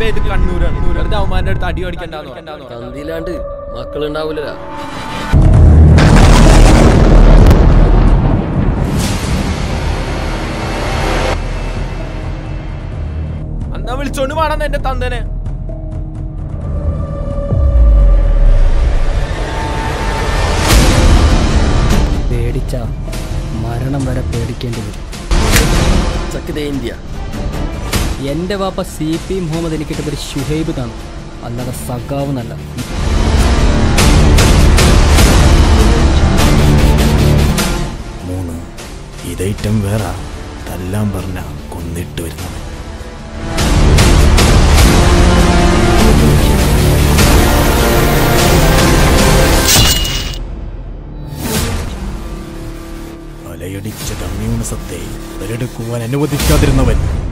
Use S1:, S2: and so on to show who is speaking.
S1: ഏത് കണ്ണൂരാണ്? വെറുതെ അവന്മാരുടെ അടുത്ത് അടി അടിക്കണ്ടാന്ന്
S2: തന്തിയിലാണ്ട് മക്കളുണ്ടാവൂല.
S1: അന്നാ വിളിച്ചോണ്ട് വേണം എന്റെ തന്തനെ.
S3: പേടിച്ച മരണം വരെ പേടിക്കേണ്ടി വരും.
S2: ഇന്ത്യ
S3: എൻ്റെ വാപ്പ CP മുഹമ്മദ് എനിക്കിട്ട് ഒരു ഷുഹൈബ് താന്നു, അല്ലാതെ സഖാവ് എന്നല്ല.
S4: ഇതൈറ്റം വേറെ തല്ലാൻ പറഞ്ഞ കൊന്നിട്ട് വരുന്നത്. അലയടിച്ച കമ്മ്യൂണിസത്തെ ഉടലെടുക്കുവാൻ അനുവദിക്കാതിരുന്നവൻ